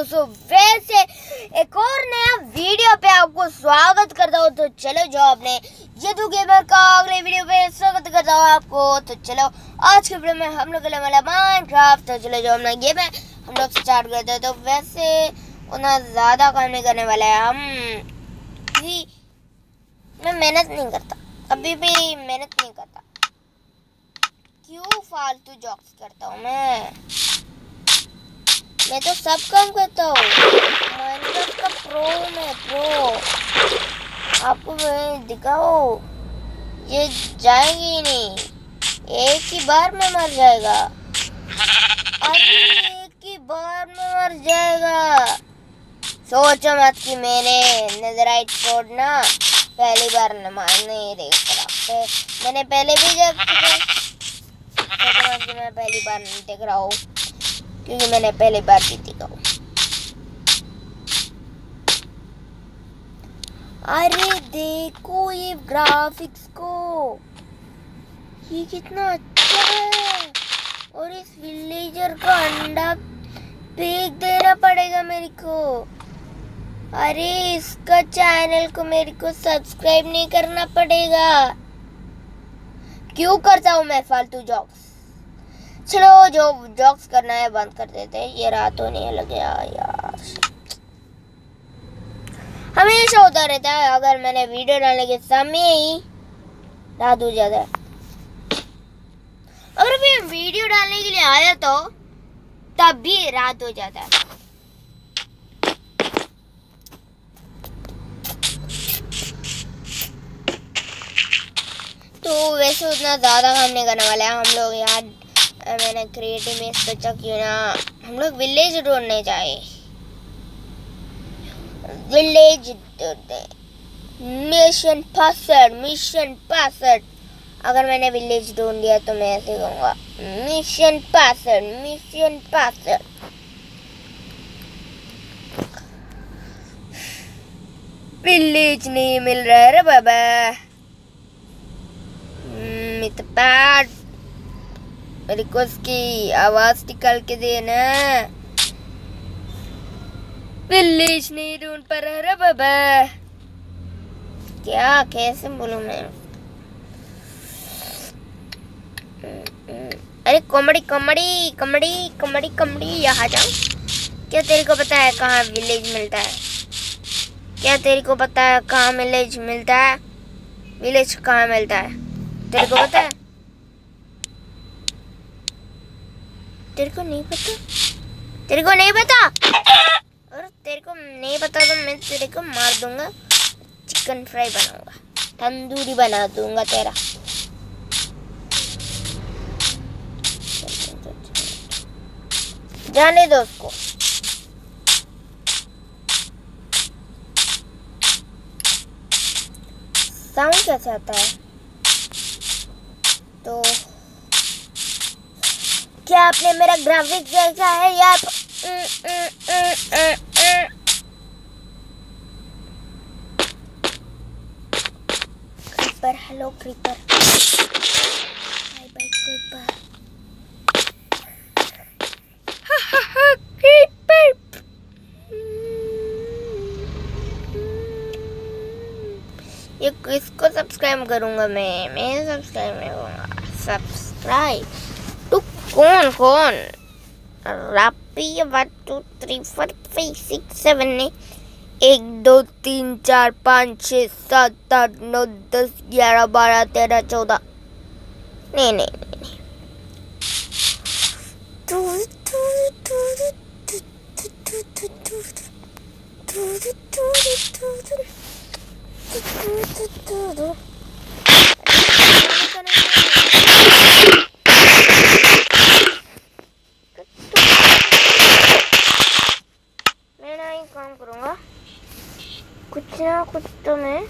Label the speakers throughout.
Speaker 1: दोस्तों, वैसे एक और नया वीडियो पे आपको स्वागत करता हूँ। तो चलो, जो आपने यदु गेमर का अगले वीडियो पे स्वागत करता हूँ आपको। तो चलो, आज के वीडियो में हम लोग खेलने वाला माइनक्राफ्ट। तो चलो, जो अपना गेम है हम लोग स्टार्ट करते हैं। तो वैसे उतना ज़्यादा काम नहीं करने वाला है मैं मेहनत नहीं करता, कभी भी मेहनत नहीं करता। क्यों फालतू जॉक्स करता हूँ मैं तो सब काम करता हूँ। माइनक्राफ्ट का प्रो मैं प्रो। आपको मैं दिखाओ, ये जाएंगे ही नहीं, एक ही बार में मर जाएगा। अरे एक ही बार में मर जाएगा। सोचो मत कि मैंने नेदराइट स्वॉर्ड ना पहली बार नहीं देख रहा। मैंने पहले भी जब कि मैं पहली बार नहीं देख रहा हूँ, क्योंकि मैंने पहली बार भी देखा हूँ। अरे देखो ये ग्राफिक्स को, ये कितना अच्छा है। और इस विलेजर का अंडा फेंक देना पड़ेगा मेरे को। अरे इसका चैनल को मेरे को सब्सक्राइब नहीं करना पड़ेगा। क्यों करता हूँ मैं फालतू जॉक्स। चलो, जो जॉक्स करना है बंद कर देते हैं। ये रात होने लग गया यार, हमेशा होता रहता है। अगर मैंने वीडियो डालने के समय ही रात हो जाता है। अगर मैं वीडियो डालने के लिए आया तो तब भी रात हो जाता है। तो वैसे उतना ज़्यादा काम नहीं करने वाला है हम लोग यार। मैंने क्रिएटिव में सोचा क्यों ना हम लोग विलेज ढूंढने जाए। विलेज ढूंढने, मिशन पास। अगर मैंने विलेज ढूंढ लिया तो मैं ऐसे कहूँगा मिशन पास। विलेज नहीं मिल रहा है रे बाबा। मेरे को उसकी आवाज निकाल के देना। विलेज नहीं ढूंढ पा रहा रे बाबा। क्या कैसे बोलूं मैं। अरे कॉमेडी यहाँ जाओ। क्या तेरे को पता है कहाँ विलेज मिलता है? क्या तेरे को पता है कहाँ विलेज मिलता है? विलेज कहाँ मिलता है तेरे को पता है? तेरे को नहीं पता? और तेरे को नहीं पता तो मैं तेरे को मार दूंगा। चिकन फ्राई बनाऊंगा, तंदूरी बना दूंगा तेरा। जाने दो उसको। साउंड कैसे आता है? तो क्या आपने मेरा ग्राफिक्स देखा है यार? Creeper, hello creeper, bye bye creeper. Creeper, ये किसको सब्सक्राइब करूंगा मैं सब्सक्राइब नहीं करूंगा। सब्सक्राइब तो कौन रापी 1 2 3 4 5 6 7 ने 1 2 3 4 5 6 7 8 9 10 11 12 13 14 नहीं काम करूंगा कुछ ना कुछ तो मैं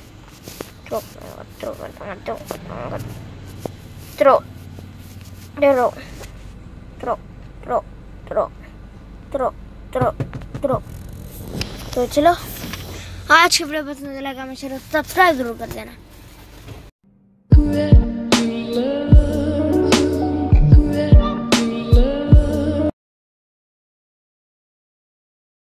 Speaker 1: तो चलो, आज की वीडियो पसंद लगा मैं सब्सक्राइब जरूर कर देना।